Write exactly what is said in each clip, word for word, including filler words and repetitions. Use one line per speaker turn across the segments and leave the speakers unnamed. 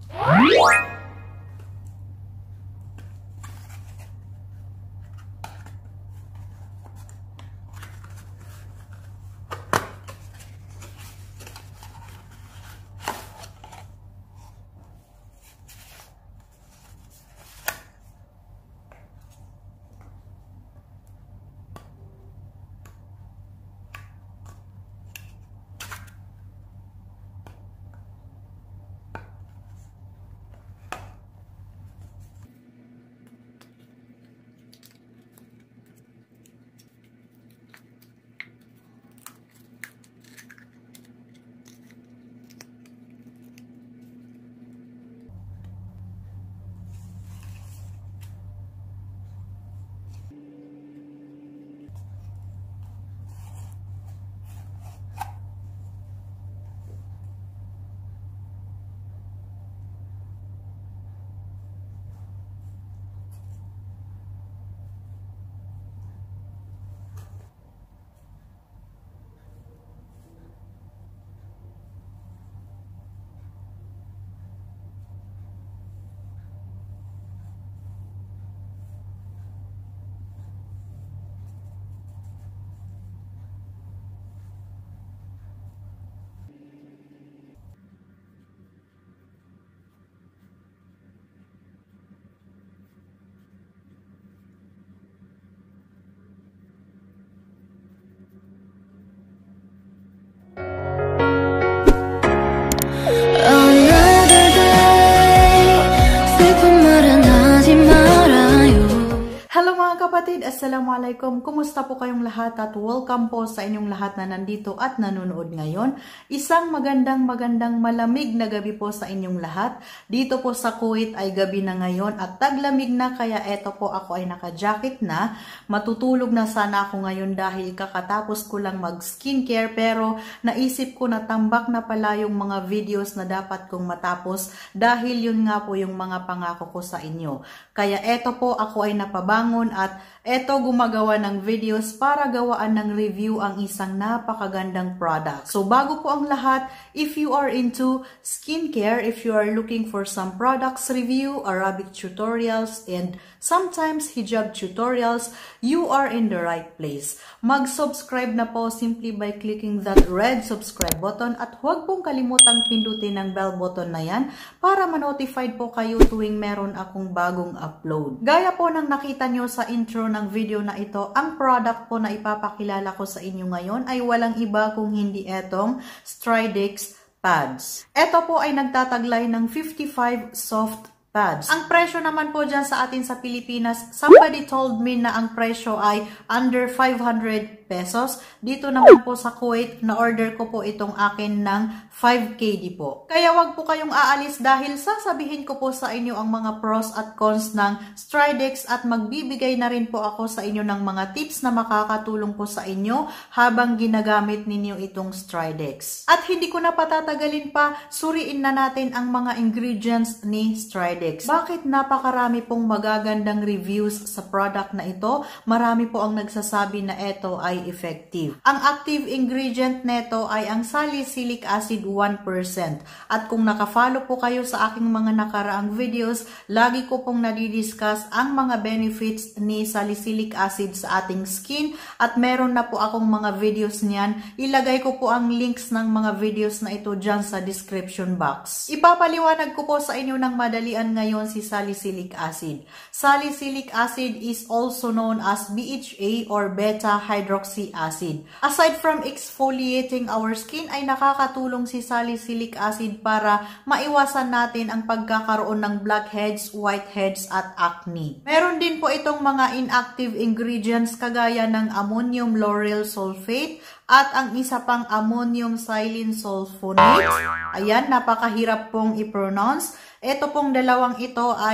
Kapatid, Assalamualaikum. Kumusta po kayong lahat at welcome po sa inyong lahat na nandito at nanonood ngayon. Isang magandang magandang malamig na gabi po sa inyong lahat. Dito po sa Kuwait ay gabi na ngayon at taglamig na, kaya eto po ako ay naka-jacket na. Matutulog na sana ako ngayon dahil kakatapos ko lang mag skincare, pero naisip ko na tambak na pala yung mga videos na dapat kong matapos dahil yun nga po yung mga pangako ko sa inyo. Kaya eto po ako ay napabangon at eto gumagawa ng videos para gawaan ng review ang isang napakagandang product. So bago po ang lahat, if you are into skincare, if you are looking for some products review, Arabic tutorials, and sometimes hijab tutorials, you are in the right place. Mag-subscribe na po simply by clicking that red subscribe button at huwag pong kalimutang pindutin ang bell button na yan para ma-notified po kayo tuwing meron akong bagong upload. Gaya po ng nakita nyo sa intro ng video na ito, ang product po na ipapakilala ko sa inyo ngayon ay walang iba kung hindi etong Stridex pads. Ito po ay nagtataglay ng fifty-five soft pads. Ang presyo naman po dyan sa atin sa Pilipinas, somebody told me na ang presyo ay under five hundred pesos. Dito naman po sa Kuwait, na-order ko po itong akin ng five K D po. Kaya wag po kayong aalis dahil sasabihin ko po sa inyo ang mga pros at cons ng Stridex at magbibigay na rin po ako sa inyo ng mga tips na makakatulong po sa inyo habang ginagamit ninyo itong Stridex. At hindi ko na patatagalin pa, suriin na natin ang mga ingredients ni Stridex. Bakit napakarami pong magagandang reviews sa product na ito? Marami po ang nagsasabi na ito ay effective. Ang active ingredient neto ay ang salicylic acid one percent. At kung nakafollow po kayo sa aking mga nakaraang videos, lagi ko pong nadidiscuss ang mga benefits ni salicylic acid sa ating skin at meron na po akong mga videos niyan. Ilagay ko po ang links ng mga videos na ito dyan sa description box. Ipapaliwanag ko po sa inyo ng madalian ngayon si salicylic acid. Salicylic acid is also known as B H A or beta hydroxy acid. Aside from exfoliating our skin, ay nakakatulong si salicylic acid para maiwasan natin ang pagkakaroon ng blackheads, whiteheads at acne. Meron din po itong mga inactive ingredients kagaya ng ammonium lauryl sulfate at ang isa pang ammonium silane sulfonate. Ayan, napakahirap pong i-pronounce. Ito pong dalawang ito ay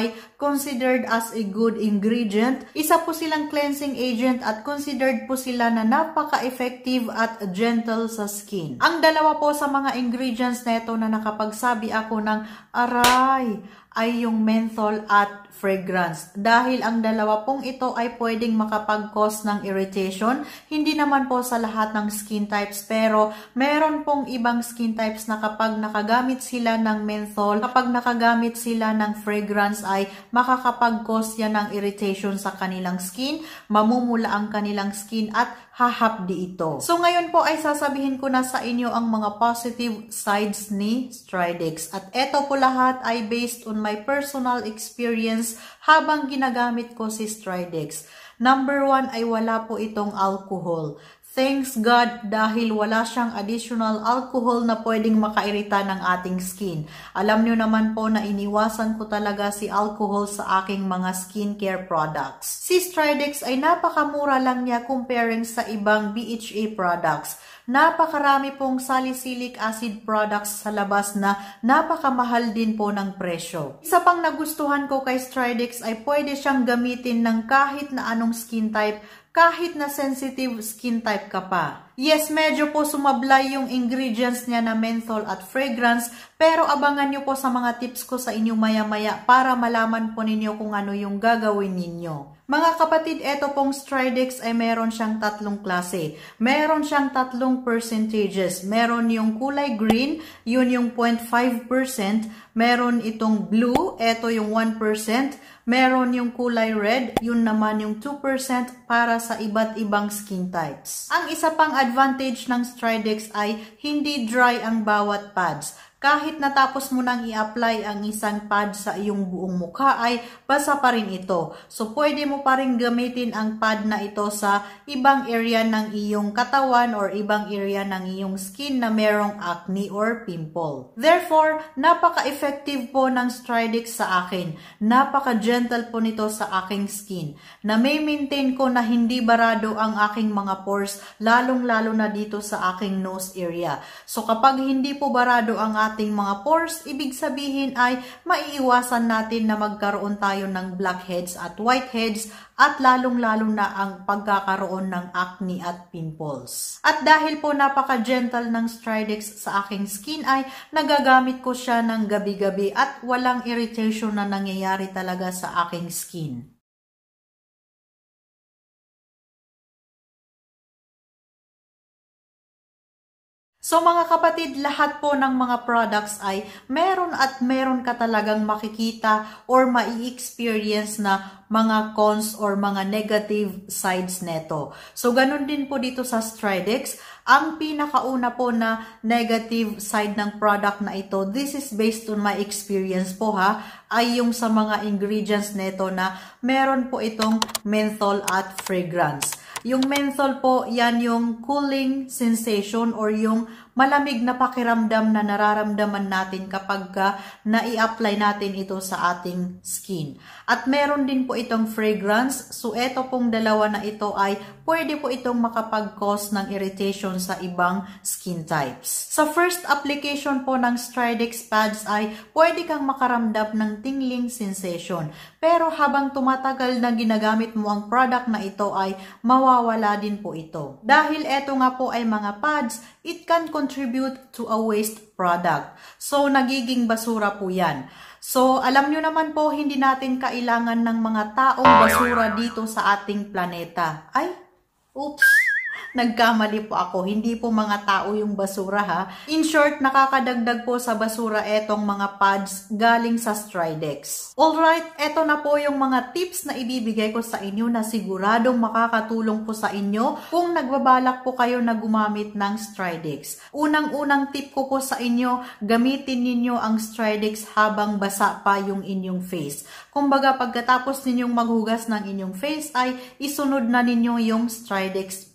considered as a good ingredient. Isa po silang cleansing agent at considered po sila na napaka-effective at gentle sa skin. Ang dalawa po sa mga ingredients na ito na nakapagsabi ako ng aray ay yung menthol at fragrance. Dahil ang dalawa pong ito ay pwedeng makapag-cause ng irritation. Hindi naman po sa lahat ng skin types, pero meron pong ibang skin types na kapag nakagamit sila ng menthol, kapag nakagamit sila ng fragrance ay makakapag-cause yan ng irritation sa kanilang skin, mamumula ang kanilang skin at hahapdi ito. So ngayon po ay sasabihin ko na sa inyo ang mga positive sides ni Stridex. At eto po lahat ay based on my personal experience habang ginagamit ko si Stridex. Number one ay wala po itong alcohol. Thanks God dahil wala siyang additional alcohol na pwedeng makairita ng ating skin. Alam nyo naman po na iniwasan ko talaga si alcohol sa aking mga skincare products. Si Stridex ay napakamura lang niya comparing sa ibang B H A products. Napakarami pong salicylic acid products sa labas na napakamahal din po ng presyo. Isa pang nagustuhan ko kay Stridex ay pwede siyang gamitin ng kahit na anong skin type, kahit na sensitive skin type ka pa. Yes, medyo po sumablay yung ingredients niya na menthol at fragrance, pero abangan nyo po sa mga tips ko sa inyo maya-maya para malaman po ninyo kung ano yung gagawin ninyo. Mga kapatid, eto pong Stridex ay meron siyang tatlong klase. Meron siyang tatlong percentages. Meron yung kulay green, yun yung zero point five percent. Meron itong blue, eto yung one percent. Meron yung kulay red, yun naman yung two percent para sa iba't ibang skin types. Ang isa pang advantage ng Stridex ay hindi dry ang bawat pads. Kahit natapos mo nang i-apply ang isang pad sa iyong buong mukha ay basa pa rin ito. So, pwede mo pa rin gamitin ang pad na ito sa ibang area ng iyong katawan or ibang area ng iyong skin na merong acne or pimple. Therefore, napaka-effective po ng Stridex sa akin. Napaka-gentle po nito sa aking skin. Na may maintain ko na hindi barado ang aking mga pores, lalong-lalo na dito sa aking nose area. So, kapag hindi po barado ang ating ating mga pores, ibig sabihin ay maiiwasan natin na magkaroon tayo ng blackheads at whiteheads at lalong-lalo na ang pagkakaroon ng acne at pimples. At dahil po napaka-gentle ng Stridex sa aking skin ay nagagamit ko siya ng gabi-gabi at walang irritation na nangyayari talaga sa aking skin. So mga kapatid, lahat po ng mga products ay meron at meron ka talagang makikita or mai-experience na mga cons or mga negative sides neto. So ganun din po dito sa Stridex. Ang pinakauna po na negative side ng product na ito, this is based on my experience po ha, ay yung sa mga ingredients neto na meron po itong menthol at fragrance. Yung menthol po, yan yung cooling sensation or yung malamig na pakiramdam na nararamdaman natin kapag ka na-i-apply natin ito sa ating skin. At meron din po itong fragrance. So, eto pong dalawa na ito ay pwede po itong makapag-cause ng irritation sa ibang skin types. Sa first application po ng Stridex pads ay pwede kang makaramdam ng tingling sensation. Pero habang tumatagal na ginagamit mo ang product na ito ay mawawala din po ito. Dahil eto nga po ay mga pads, it can contribute to a waste product. So, nagiging basura po yan. So, alam nyo naman po, hindi natin kailangan ng mga taong basura dito sa ating planeta. Ay, oops! Nagkamali po ako. Hindi po mga tao yung basura ha. In short, nakakadagdag po sa basura etong mga pads galing sa Stridex. Alright, eto na po yung mga tips na ibibigay ko sa inyo na siguradong makakatulong po sa inyo kung nagbabalak po kayo na gumamit ng Stridex. Unang-unang tip ko po sa inyo, gamitin ninyo ang Stridex habang basa pa yung inyong face. Kumbaga, pagkatapos ninyong maghugas ng inyong face ay isunod na ninyo yung Stridex pads.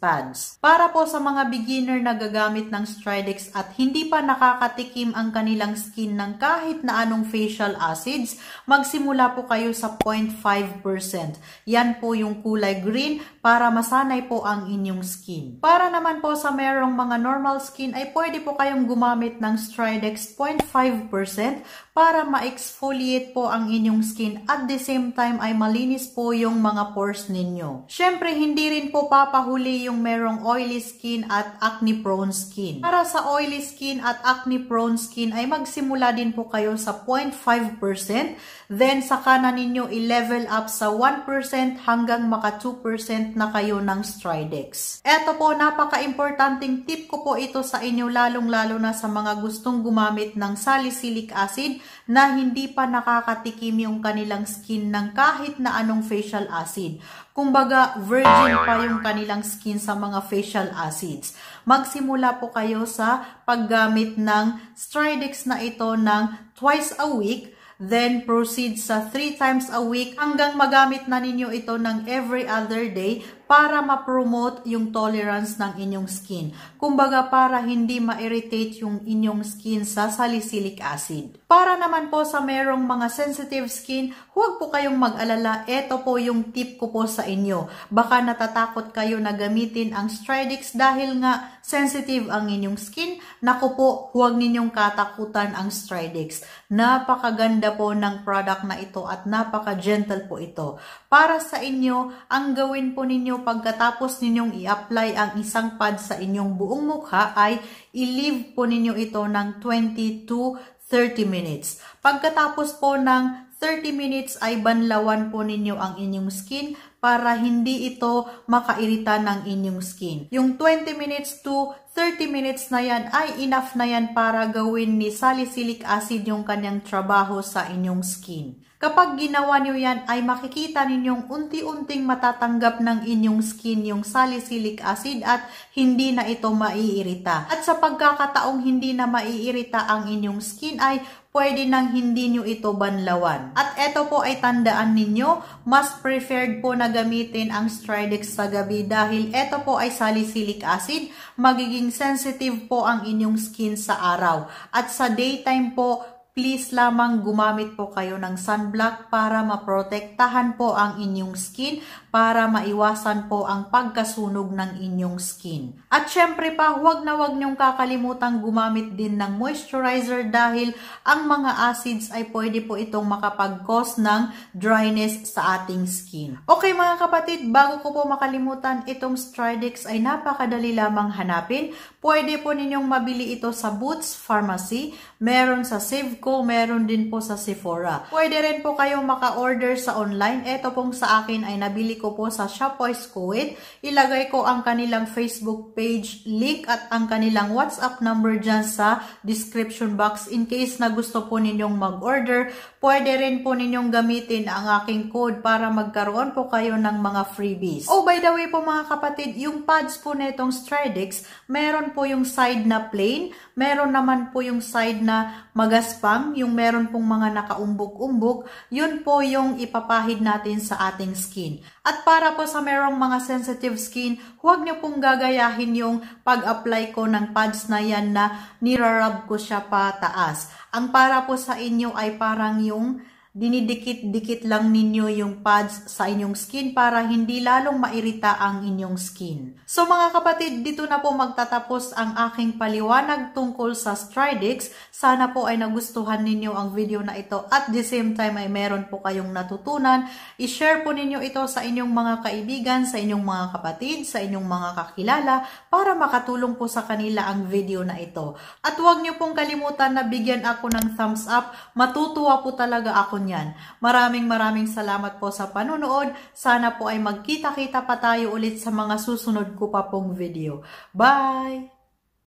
Para po sa mga beginner na gagamit ng Stridex at hindi pa nakakatikim ang kanilang skin ng kahit na anong facial acids, magsimula po kayo sa zero point five percent. Yan po yung kulay green para masanay po ang inyong skin. Para naman po sa merong mga normal skin ay pwede po kayong gumamit ng Stridex zero point five percent para ma-exfoliate po ang inyong skin at the same time ay malinis po yung mga pores ninyo. Syempre, hindi rin po papahuli yung merong oily skin at acne prone skin. Para sa oily skin at acne prone skin ay magsimula din po kayo sa zero point five percent, then saka na ninyo i-level up sa one percent hanggang maka two percent na kayo ng Stridex. Eto po, napaka-importanting tip ko po ito sa inyo, lalong-lalo na sa mga gustong gumamit ng salicylic acid na hindi pa nakakatikim yung kanilang skin ng kahit na anong facial acid. Kumbaga, virgin pa yung kanilang skin sa mga facial acids. Magsimula po kayo sa paggamit ng Stridex na ito ng twice a week, then proceed sa three times a week hanggang magamit na ninyo ito ng every other day para ma-promote yung tolerance ng inyong skin. Kumbaga, para hindi ma-irritate yung inyong skin sa salicylic acid. Para naman po sa merong mga sensitive skin, huwag po kayong mag-alala. Ito po yung tip ko po sa inyo. Baka natatakot kayo na gamitin ang Stridex dahil nga sensitive ang inyong skin. Naku po, huwag ninyong katakutan ang Stridex. Napakaganda po ng product na ito at napaka-gentle po ito. Para sa inyo, ang gawin po ninyo pagkatapos ninyong i-apply ang isang pad sa inyong buong mukha ay i-leave po ninyo ito ng twenty to thirty minutes. Pagkatapos po ng thirty minutes ay banlawan po ninyo ang inyong skin para hindi ito makairita ng inyong skin. Yung twenty minutes to thirty minutes na yan ay enough na yan para gawin ni salicylic acid yung kanyang trabaho sa inyong skin. Kapag ginawa nyo yan ay makikita ninyong unti-unting matatanggap ng inyong skin yung salicylic acid at hindi na ito maiirita. At sa pagkakataong hindi na maiirita ang inyong skin ay pwede nang hindi nyo ito banlawan. At ito po ay tandaan ninyo, mas preferred po na gamitin ang Stridex sa gabi dahil ito po ay salicylic acid, magiging sensitive po ang inyong skin sa araw. At sa daytime po, please lamang gumamit po kayo ng sunblock para maprotektahan po ang inyong skin, para maiwasan po ang pagkasunog ng inyong skin. At syempre pa, huwag na huwag niyong kakalimutang gumamit din ng moisturizer dahil ang mga acids ay pwede po itong makapag-cause ng dryness sa ating skin. Okay mga kapatid, bago ko po makalimutan, itong Stridex ay napakadali lamang hanapin. Pwede po ninyong mabili ito sa Boots Pharmacy, meron sa Sevco, meron din po sa Sephora. Pwede rin po kayong maka-order sa online. Ito pong sa akin ay nabili ko po sa Shopwise Kuwait. Ilagay ko ang kanilang Facebook page link at ang kanilang WhatsApp number dyan sa description box. In case na gusto po ninyong mag-order, pwede rin po ninyong gamitin ang aking code para magkaroon po kayo ng mga freebies. Oh, by the way po mga kapatid, yung pads po na itong Stridex, meron po yung side na plain, meron naman po yung side na magaspang, yung meron pong mga nakaumbok-umbok, yun po yung ipapahid natin sa ating skin. At para po sa merong mga sensitive skin, huwag nyo pong gagayahin yung pag-apply ko ng pads na yan na nirarub ko siya pataas. Ang para po sa inyo ay parang yung dinidikit-dikit lang ninyo yung pads sa inyong skin para hindi lalong mairita ang inyong skin. So mga kapatid, dito na po magtatapos ang aking paliwanag tungkol sa Stridex. Sana po ay nagustuhan ninyo ang video na ito at the same time ay meron po kayong natutunan. I-share po ninyo ito sa inyong mga kaibigan, sa inyong mga kapatid, sa inyong mga kakilala para makatulong po sa kanila ang video na ito. At huwag niyo pong kalimutan na bigyan ako ng thumbs up. Matutuwa po talaga ako yan. Maraming maraming salamat po sa panonood. Sana po ay magkita-kita pa tayo ulit sa mga susunod ko pa pong video. Bye!